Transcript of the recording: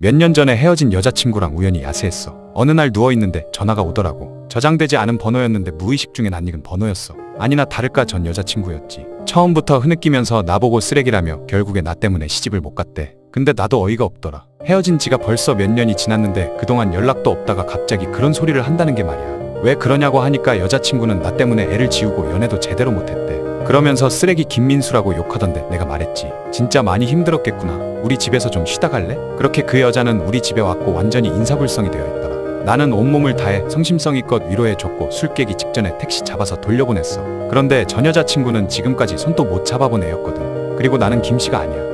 몇 년 전에 헤어진 여자친구랑 우연히 야세했어. 어느 날 누워있는데 전화가 오더라고. 저장되지 않은 번호였는데 무의식 중에 낯익은 번호였어. 아니나 다를까 전 여자친구였지. 처음부터 흐느끼면서 나보고 쓰레기라며 결국에 나 때문에 시집을 못 갔대. 근데 나도 어이가 없더라. 헤어진 지가 벌써 몇 년이 지났는데 그동안 연락도 없다가 갑자기 그런 소리를 한다는 게 말이야. 왜 그러냐고 하니까 여자친구는 나 때문에 애를 지우고 연애도 제대로 못했대. 그러면서 쓰레기 김민수라고 욕하던데 내가 말했지. 진짜 많이 힘들었겠구나. 우리 집에서 좀 쉬다 갈래? 그렇게 그 여자는 우리 집에 왔고 완전히 인사불성이 되어 있더라. 나는 온몸을 다해 성심성의껏 위로해줬고 술 깨기 직전에 택시 잡아서 돌려보냈어. 그런데 전 여자친구는 지금까지 손도 못 잡아본 애였거든. 그리고 나는 김씨가 아니야.